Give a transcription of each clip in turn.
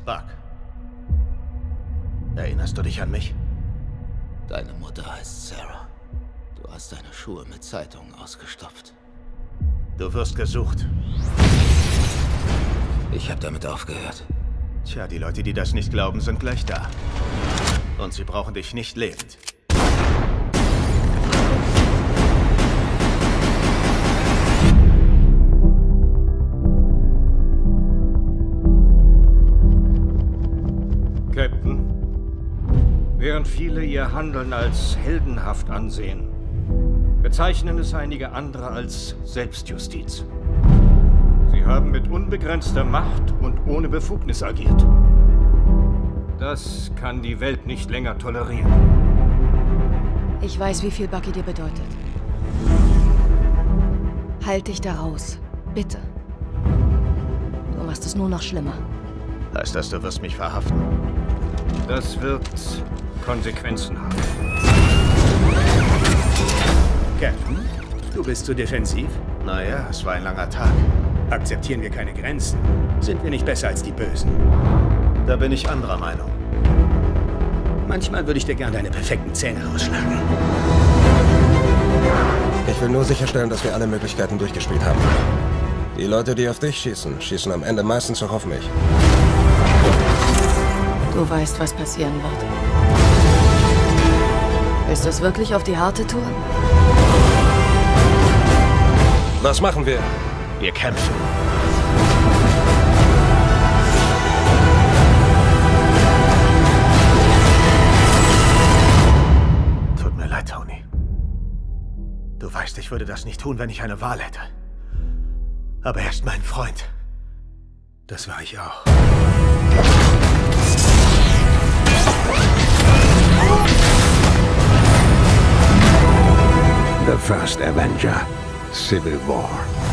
Buck. Erinnerst du dich an mich? Deine Mutter heißt Sarah. Du hast deine Schuhe mit Zeitungen ausgestopft. Du wirst gesucht. Ich habe damit aufgehört. Tja, die Leute, die das nicht glauben, sind gleich da. Und sie brauchen dich nicht lebend. Captain, während viele ihr Handeln als heldenhaft ansehen, bezeichnen es einige andere als Selbstjustiz. Sie haben mit unbegrenzter Macht und ohne Befugnis agiert. Das kann die Welt nicht länger tolerieren. Ich weiß, wie viel Bucky dir bedeutet. Halt dich da raus. Bitte. Du machst es nur noch schlimmer. Heißt das, du wirst mich verhaften? Das wird Konsequenzen haben. Captain, du bist zu defensiv? Naja, es war ein langer Tag. Akzeptieren wir keine Grenzen? Sind wir nicht besser als die Bösen? Da bin ich anderer Meinung. Manchmal würde ich dir gern deine perfekten Zähne ausschlagen. Ich will nur sicherstellen, dass wir alle Möglichkeiten durchgespielt haben. Die Leute, die auf dich schießen, schießen am Ende meistens auch auf mich. Du weißt, was passieren wird. Willst du es wirklich auf die harte Tour? Was machen wir? Wir kämpfen. Tut mir leid, Tony. Du weißt, ich würde das nicht tun, wenn ich eine Wahl hätte. Aber er ist mein Freund. Das war ich auch. The First Avenger, Civil War.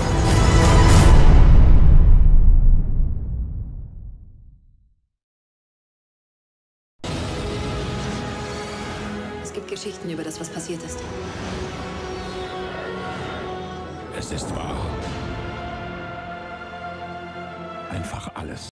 Es gibt Geschichten über das, was passiert ist. Es ist wahr. Einfach alles.